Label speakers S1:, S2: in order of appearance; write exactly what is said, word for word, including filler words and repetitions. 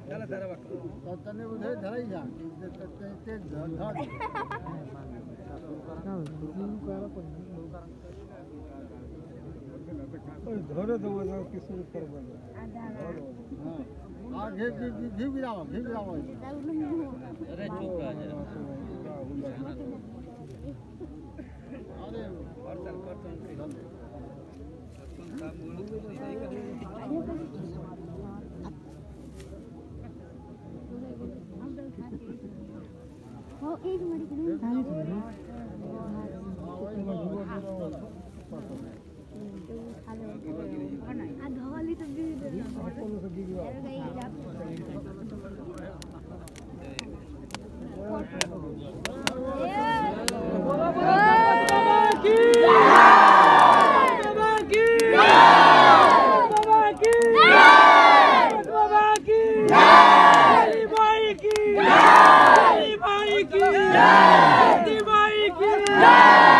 S1: चला जरा बघ
S2: तने बुझे धराई जा ते ते धर धरे तो वो किसी ऊपर बन हां हां घी घी घी गिराओ घी गिराओ
S1: अरे चुप रह जरा
S2: अरे
S1: और चल कर तो साहब बोलो
S3: वो एक मिनट के लिए आ धवाली तो भी
S4: जय।